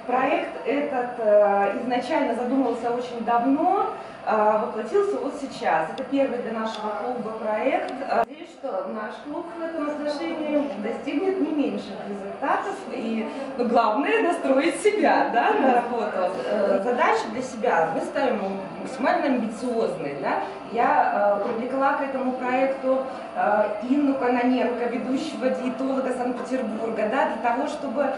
Проект этот изначально задумывался очень давно, воплотился вот сейчас. Это первый для нашего клуба проект. Надеюсь, что наш клуб в этом отношении достигнет не меньших результатов. И главное настроить себя, да, на работу. Задачи для себя мы ставим максимально амбициозные. Да? Я привлекла к этому проекту Инну Кононенко, ведущего диетолога Санкт-Петербурга, да, для того, чтобы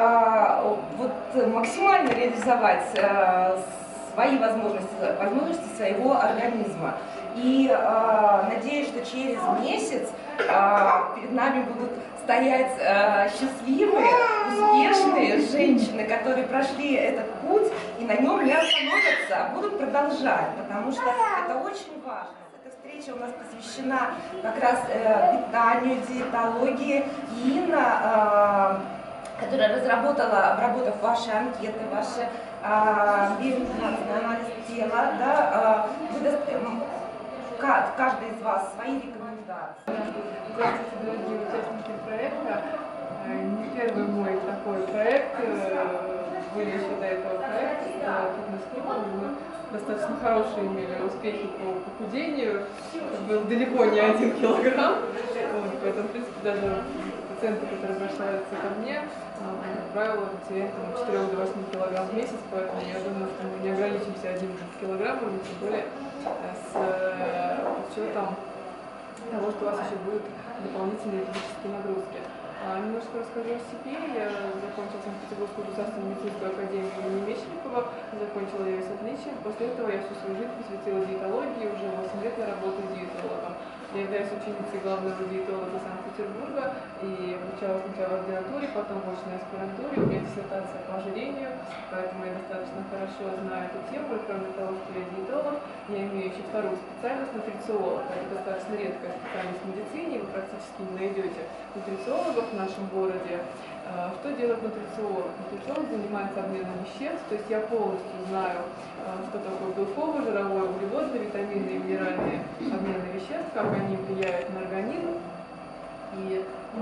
вот, максимально реализовать свои возможности своего организма. И надеюсь, что через месяц перед нами будут стоять счастливые, успешные женщины, которые прошли этот путь и на нем не остановятся, а будут продолжать, потому что это очень важно. Эта встреча у нас посвящена как раз питанию, диетологии. И Инна, которая разработала, обработав ваши анкеты, ваши биоимпедансный анализ тела, да, выдаст каждый из вас свои рекомендации. Здравствуйте, дорогие участники проекта. Не первый мой такой проект. Были еще до этого проекта с фитнес-клубом. Мы достаточно хорошие имели успехи по похудению. Это был далеко не 1 килограмм. Поэтому, в принципе, даже пациенты, которые обращаются ко мне, как правило, теряют от 4 до 8 килограмм в месяц, поэтому я думаю, что мы не ограничимся 1 килограммом, тем более с учетом того, что у вас еще будут дополнительные физические нагрузки. Немножко расскажу о себе. Я закончила Санкт-Петербургскую государственную медицинскую академию имени Мечникова, закончила ее с отличием. После этого я всю свою жизнь посвятила диетологии, уже 8 лет я работаю диетологом. Я являюсь ученицей главного диетолога Санкт-Петербурга и обучалась сначала в ординатуре, потом в очной аспирантуре. У меня диссертация по ожирению, поэтому я достаточно хорошо знаю эту тему. И кроме того, что я диетолог, я имею еще вторую специальность — нутрициолог. Это достаточно редкая специальность в медицине, вы практически не найдете нутрициологов в нашем городе. Что делает нутрициолог? Нутрициолог занимается обменом веществ, то есть я полностью знаю, что такое белковое, жировое, углеводное, витаминные и минеральные обмены веществ, как они влияют на организм и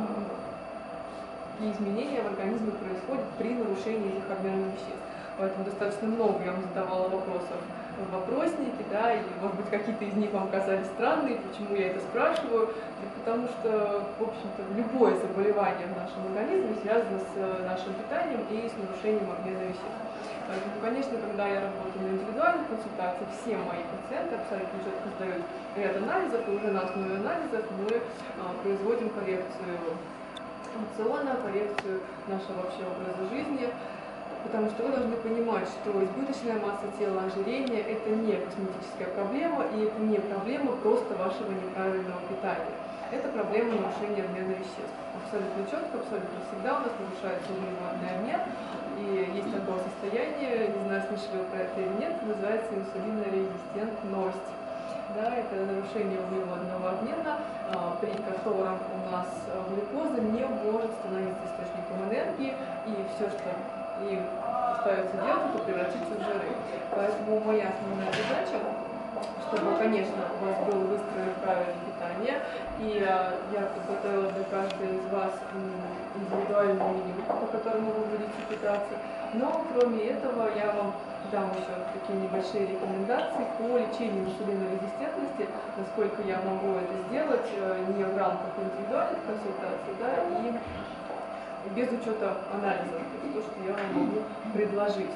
какие изменения в организме происходят при нарушении этих обменных веществ. Поэтому достаточно много я вам задавала вопросов в вопроснике, да, и, может быть, какие-то из них вам казались странные, почему я это спрашиваю, потому что, в общем-то, любое заболевание в нашем организме связано с нашим питанием и с нарушением обмена веществ. Поэтому, конечно, когда я работаю на индивидуальных консультациях, все мои пациенты абсолютно четко сдают ряд анализов, и уже на основе анализов мы производим коррекцию рациона, коррекцию нашего вообще образа жизни. Потому что вы должны понимать, что избыточная масса тела, ожирение – это не косметическая проблема, и это не проблема просто вашего неправильного питания. Это проблема нарушения обмена веществ. Абсолютно четко, абсолютно всегда у нас нарушается углеводный обмен, и есть такое состояние, не знаю, слышали вы про это или нет, называется инсулинорезистентность. Да, это нарушение углеводного обмена, при котором у нас глюкоза не может становиться источником энергии, и все, что им остается делать, это превратиться в жиры. Поэтому моя основная задача, чтобы, конечно, у вас было выстроено правильное питание, и я подготовила для каждой из вас индивидуальную меню, по которому вы будете питаться. Но кроме этого я вам дам еще такие небольшие рекомендации по лечению инсулинорезистентности, насколько я могу это сделать не в рамках индивидуальных консультаций, да, и без учета анализа, то, что я вам могу предложить.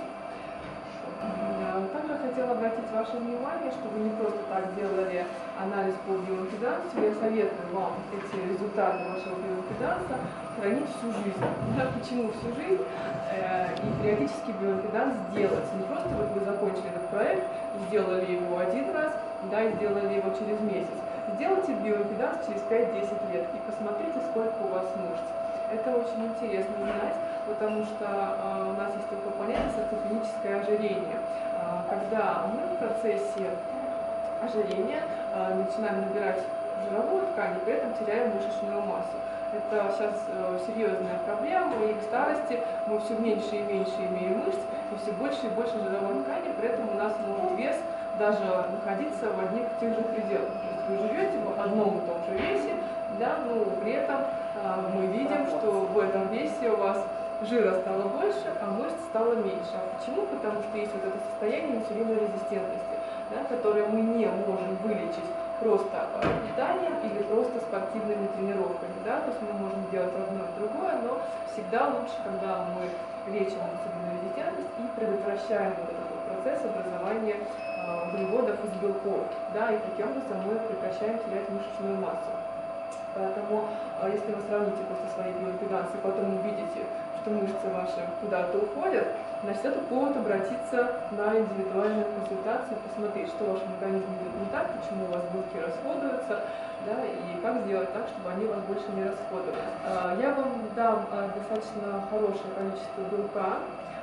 Также хотела обратить ваше внимание, что вы не просто так делали анализ по биоимпедансу. Я советую вам эти результаты вашего биоимпеданса хранить всю жизнь. Да, почему всю жизнь? И периодически биоимпеданс делать. Не просто вот вы закончили этот проект, сделали его один раз, да, и сделали его через месяц. Сделайте биоимпеданс через 5-10 лет и посмотрите, сколько у вас мышц. Это очень интересно знать, потому что у нас есть такое понятие саркофеническое ожирение. Когда мы в процессе ожирения начинаем набирать жировую ткань, и при этом теряем мышечную массу. Это сейчас серьезная проблема, и к старости мы все меньше и меньше имеем мышц, и все больше и больше жировой ткани, при этом у нас может вес даже находиться в одних и тех же пределах. То есть вы живете в одном и том же весе, да, но при этом мы видим, что в этом весе у вас жира стало больше, а мышц стало меньше. А почему? Потому что есть вот это состояние инсулинорезистентности, да, которое мы не можем вылечить просто питанием или просто спортивными тренировками. Да? То есть мы можем делать одно и другое, но всегда лучше, когда мы лечим инсулинорезистентность и предотвращаем вот этот вот процесс образования углеводов из белков, да, и таким образом мы прекращаем терять мышечную массу. Поэтому, если вы сравните просто свои биоимпедансы, потом увидите, что мышцы ваши куда-то уходят, значит, это повод обратиться на индивидуальную консультацию, посмотреть, что в вашем организме идет не так, почему у вас белки расходуются, да, и как сделать так, чтобы они у вас больше не расходовались. Я вам дам достаточно хорошее количество белка.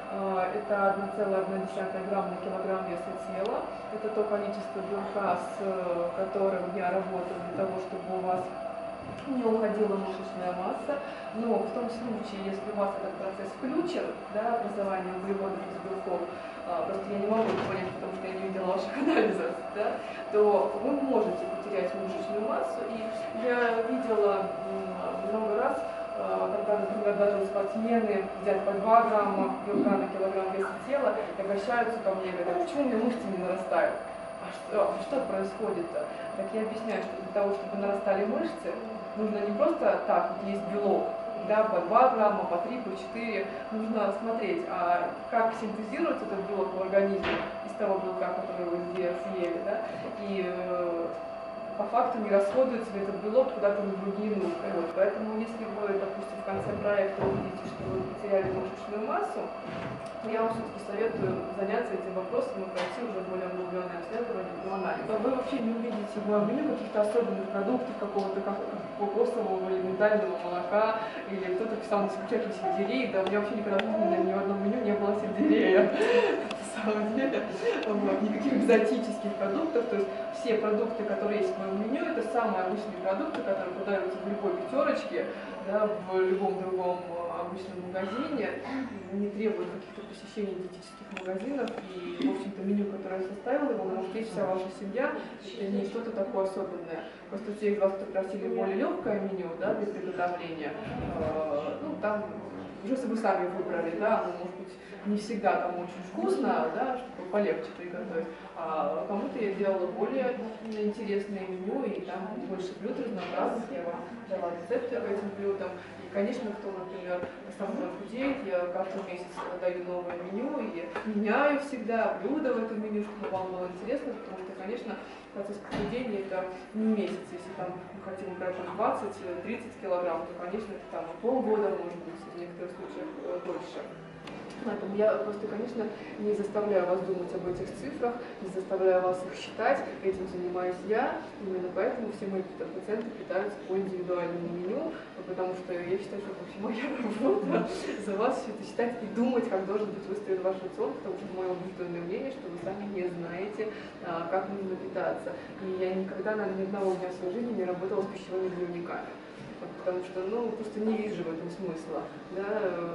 Это 1,1 грамм на килограмм веса тела. Это то количество белка, с которым я работаю для того, чтобы у вас не уходила мышечная масса, но в том случае, если у вас этот процесс включен, да, образование углеводов из белков, просто я не могу это понять, потому что я не видела ваших анализов, да, то вы можете потерять мышечную массу. И я видела много раз, когда, например, даже спортсмены едят по 2 грамма белка на килограмм веса тела и обращаются ко мне и говорят: почему у меня мышцы не нарастают? Что происходит-то? Так я объясняю, что для того, чтобы нарастали мышцы, нужно не просто так, вот есть белок, да, по 2 грамма, по 3, по 4, нужно смотреть, как синтезируется этот белок в организме из того белка, который вы съели, да, и по факту не расходуется ли этот белок куда-то на другие нужды. Вот. Поэтому если вы, допустим, в конце проекта увидите, что вы потеряли мышечную массу, я вам все-таки советую заняться этим вопросом и пройти уже более углубленное обследование по анализу. Вы вообще не увидите в меню каких-то особенных продуктов, какого-то кокосового или миндального молока, или кто-то писал на исключительно сельдерей. Да, у меня вообще никогда в жизни ни в одном меню не было сельдерея. На самом деле, никаких экзотических продуктов. То есть все продукты, которые есть в моем меню, это самые обычные продукты, которые продаются в любой пятерочке, да, в любом другом обычном магазине, не требует каких-то посещений диетических магазинов, и, в общем-то, меню, которое я составила, его может есть вся ваша семья, это не что-то такое особенное. Просто те из вас, кто просили более легкое меню, да, для приготовления, ну, там, уже если вы сами выбрали, да, оно может быть не всегда там очень вкусно, да, чтобы полегче приготовить, а кому-то я делала более интересное меню, и там больше блюд разнообразных, я вам дала рецепты по этим блюдам. Конечно, кто, например, основной худеет, я каждый месяц даю новое меню и меняю всегда блюда в этом меню, чтобы вам было интересно, потому что, конечно, процесс похудения это не месяц. Если там мы хотим убрать 20-30 килограмм, то, конечно, это там полгода, может быть, в некоторых случаях дольше. Поэтому я просто, конечно, не заставляю вас думать об этих цифрах, не заставляю вас их считать, этим занимаюсь я. Именно поэтому все мои пациенты питаются по индивидуальному меню, потому что я считаю, что это вообще моя работа за вас все это считать и думать, как должен быть выстроен ваш рацион, потому что мое убежденное мнение, что вы сами не знаете, как нужно питаться. И я никогда, наверное, ни одного дня в своей жизни не работала с пищевыми дневниками, потому что, ну, просто не вижу в этом смысла. Да?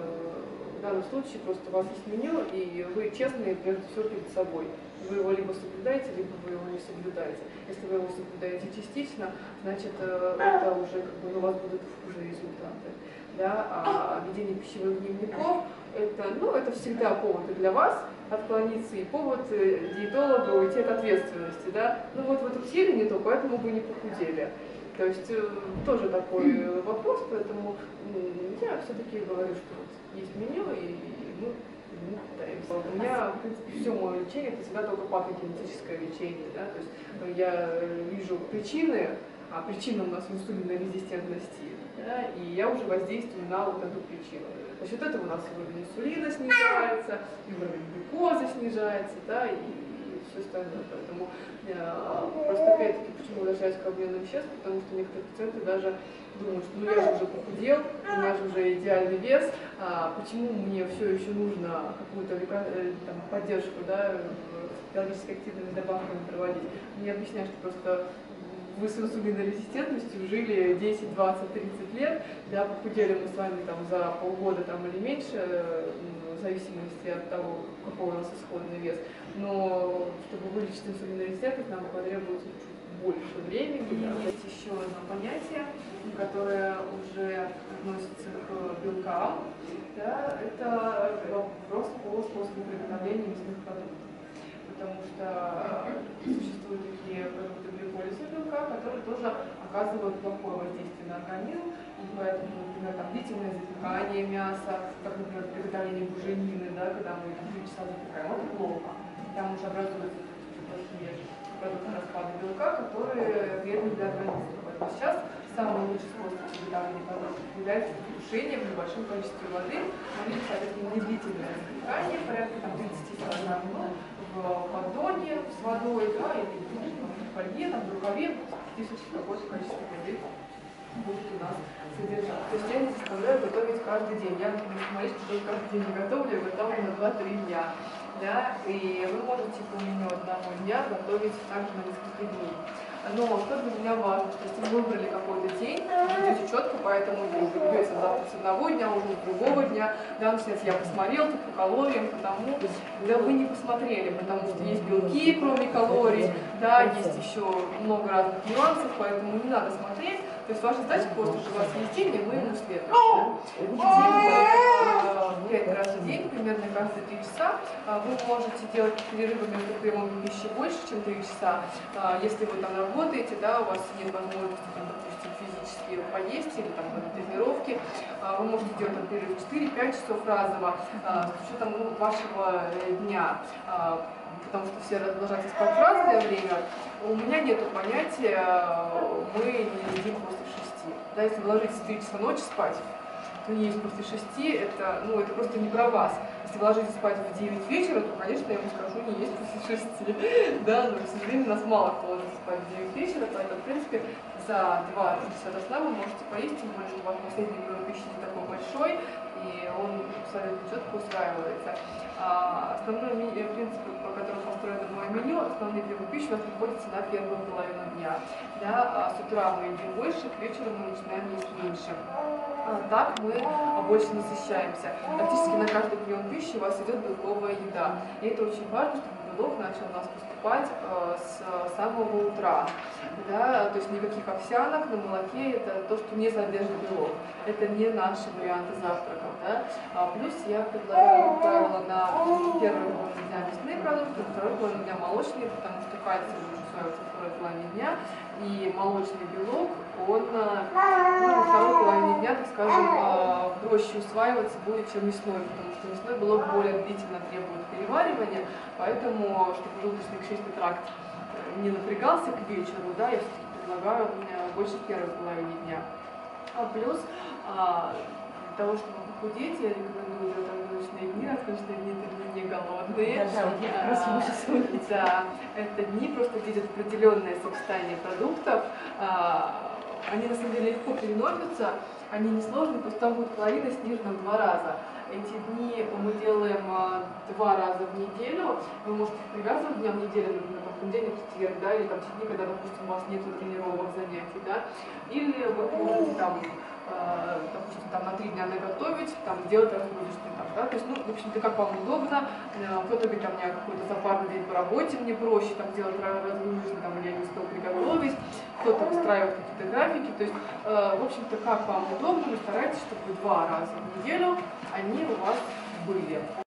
В данном случае просто у вас есть меню, и вы честные прежде всего перед собой. Вы его либо соблюдаете, либо вы его не соблюдаете. Если вы его соблюдаете частично, значит, это уже как бы, у вас будут хуже результаты. Да? А ведение пищевых дневников это всегда повод и для вас отклониться, и повод диетолога уйти от ответственности. Да? Ну вот вы тут съели не то, поэтому вы не похудели. То есть тоже такой вопрос, поэтому я все-таки говорю, что вот есть меню, и мы питаемся. У меня, в принципе, все мое лечение, это всегда только патогенетическое лечение. Да? То есть я вижу причины, а причина у нас в инсулинорезистентности, да? И я уже воздействую на вот эту причину. За счет этого у нас уровень инсулина снижается, и уровень глюкозы снижается, да, и все остальное. Поэтому просто опять-таки, почему возвращаюсь к обмену веществ, потому что некоторые пациенты даже думают, что ну я же уже похудел, у меня же уже идеальный вес, почему мне все еще нужно какую-то поддержку, да, биологически активными добавками проводить. Мне объясняют, что просто вы с инсулинорезистентностью жили 10, 20, 30 лет, да, похудели мы с вами там за полгода там, или меньше, в зависимости от того, какой у нас исходный вес. Но чтобы вылечить инсулинорезистентность, нам потребуется чуть больше времени. Да. еще одно понятие, которое уже относится к белкам. Да, это вопрос по способу приготовления мясных продуктов. Потому что существуют такие продукты гликолиза белка, которые тоже оказывают плохое воздействие на организм. И поэтому, например, там, длительное запекание мяса, как, например, приготовление буженины, да, когда мы 3 часа запекаем, это плохо. Там уже образуются плохие продукты распада белка, которые вредны для организма. Поэтому сейчас самый лучший способ приготовления продуктов является тушение в небольшом количестве воды. Мы, соответственно, недлительное запекание, порядка 30-40 минут в поддоне с водой, да, или в фольге, там, в рукаве, практически какое-то количество воды будет у нас содержать. То есть я не заставляю готовить каждый день. Я, например, смотрите, что каждый день не готовлю, я готовлю на 2-3 дня. Да, и вы можете по меню одного дня готовить также на несколько дней. Но что для меня важно, что если вы выбрали какой-то день, идете четко по этому дню, вы берете завтра с одного дня, ужин с другого дня, да, начинается, я посмотрел тут по калориям, потому да вы не посмотрели, потому что есть белки, кроме калорий, да, есть еще много разных нюансов, поэтому не надо смотреть. То есть ваша задача просто, что у вас есть день, и мы ему следуем. Да? 5 раз в день, примерно каждые 3 часа, вы можете делать перерывы между приемами пищи больше, чем 3 часа. Если вы там работаете, да, у вас нет возможности, там, допустим, физически поесть или там на тренировке, вы можете делать там, перерыв 4-5 часов разово, с учетом вашего дня. Потому что все ложатся спать в разное время, у меня нет понятия, мы не едим после 6. Да, если вы ложитесь в 3 часа ночи спать, то не есть после 6, это, ну, это просто не про вас. Если вы ложитесь спать в 9 вечера, то, конечно, я вам скажу, не есть после 6. Да, но, к сожалению, нас мало кто ложится спать в 9 вечера, поэтому, в принципе, за 2-3 часа до сна вы можете поесть, тем более, что у вас последний прием пищи не такой большой, и он абсолютно четко усваивается. Основной принцип, по которому построено мое меню, основные приемы пищи у нас приходится на первую половину дня. Да, с утра мы едим больше, к вечеру мы начинаем есть меньше. Так мы больше насыщаемся. Практически на каждый прием пищи у вас идет белковая еда. И это очень важно, чтобы белок начал у нас поступать с самого утра. Да, то есть никаких овсянок на молоке, это то, что не содержит белок. Это не наши варианты завтраков. Да? Плюс я предлагаю, как правило, на первую половину дня мясные продукты, на вторую половину дня молочные, потому что кальций лучше усваивается во второй половине дня, и молочный белок, он во второй половине дня, так скажем, проще усваиваться будет, чем мясной, потому что мясной белок более длительно требует переваривания, поэтому, чтобы желудочно-кишечный тракт не напрягался к вечеру, да, я все-таки предлагаю больше в первой половине дня. Плюс для того, чтобы похудеть, я рекомендую делать разгрузочные дни. Разгрузочные дни — это дни не голодные. Да, это дни, просто где идет определенное сочетание продуктов. Они на самом деле легко переносятся, они несложные, просто там будет калорийность снижена в 2 раза. Эти дни мы делаем 2 раза в неделю. Вы можете привязывать дням недели, например, в понедельник, четверг, да, или там те дни, когда, допустим, у вас нет тренировок, занятий, да, или вы можете там, допустим, там на 3 дня наготовить, там делать разгрузочный этап, да, то есть, ну, в общем-то, как вам удобно. Кто-то говорит, там, у меня какой-то запарный день по работе, мне проще там делать разгрузочный, там, я не успел приготовить, кто-то выстраивает какие-то графики, то есть, в общем-то, как вам удобно, вы стараетесь, чтобы 2 раза в неделю они у вас были.